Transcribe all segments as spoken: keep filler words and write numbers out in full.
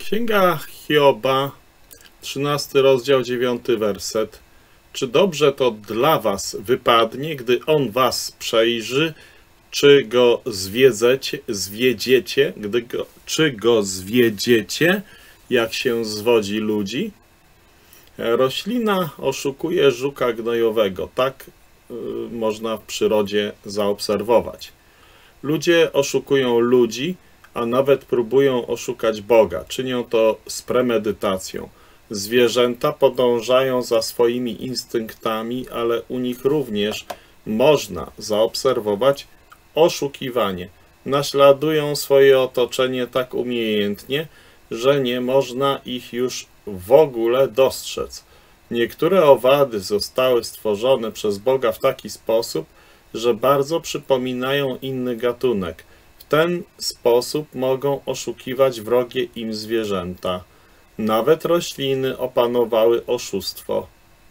Księga Hioba, trzynasty rozdział, dziewiąty werset. Czy dobrze to dla was wypadnie, gdy on was przejrzy, czy go zwiedzecie, zwiedziecie, gdy go, czy go zwiedziecie, jak się zwodzi ludzi? Roślina oszukuje żuka gnojowego. Tak y, można w przyrodzie zaobserwować. Ludzie oszukują ludzi, a nawet próbują oszukać Boga. Czynią to z premedytacją. Zwierzęta podążają za swoimi instynktami, ale u nich również można zaobserwować oszukiwanie. Naśladują swoje otoczenie tak umiejętnie, że nie można ich już w ogóle dostrzec. Niektóre owady zostały stworzone przez Boga w taki sposób, że bardzo przypominają inny gatunek. W ten sposób mogą oszukiwać wrogie im zwierzęta. Nawet rośliny opanowały oszustwo.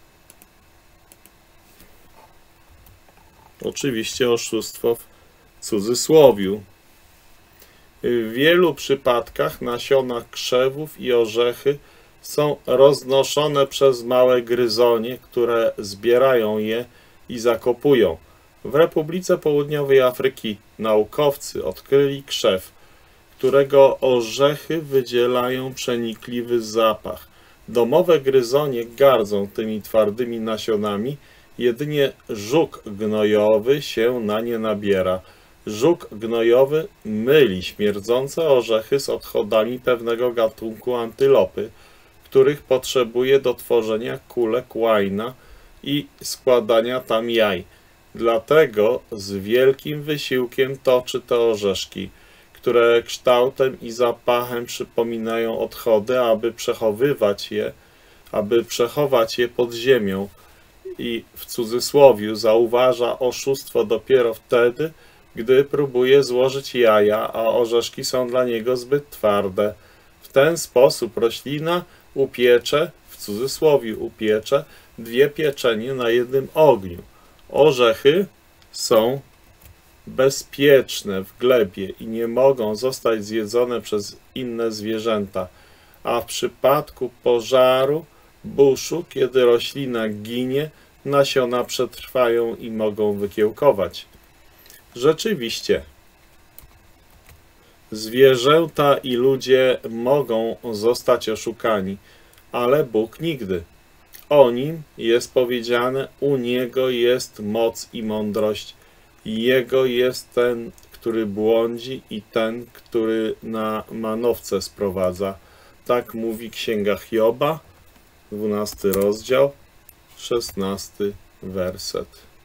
Oczywiście oszustwo w cudzysłowiu. W wielu przypadkach nasiona krzewów i orzechy są roznoszone przez małe gryzonie, które zbierają je i zakopują. W Republice Południowej Afryki naukowcy odkryli krzew, którego orzechy wydzielają przenikliwy zapach. Domowe gryzonie gardzą tymi twardymi nasionami, jedynie żuk gnojowy się na nie nabiera. Żuk gnojowy myli śmierdzące orzechy z odchodami pewnego gatunku antylopy, których potrzebuje do tworzenia kulek łajna i składania tam jaj. Dlatego z wielkim wysiłkiem toczy te orzeszki, które kształtem i zapachem przypominają odchody, aby przechowywać je, aby przechować je pod ziemią. I w cudzysłowiu zauważa oszustwo dopiero wtedy, gdy próbuje złożyć jaja, a orzeszki są dla niego zbyt twarde. W ten sposób roślina upiecze, w cudzysłowiu upiecze, dwie pieczenie na jednym ogniu. Orzechy są bezpieczne w glebie i nie mogą zostać zjedzone przez inne zwierzęta, a w przypadku pożaru, buszu, kiedy roślina ginie, nasiona przetrwają i mogą wykiełkować. Rzeczywiście, zwierzęta i ludzie mogą zostać oszukani, ale Bóg nigdy. O nim jest powiedziane, u Niego jest moc i mądrość. Jego jest ten, który błądzi i ten, który na manowce sprowadza. Tak mówi Księga Hioba, dwunasty rozdział, szesnasty werset.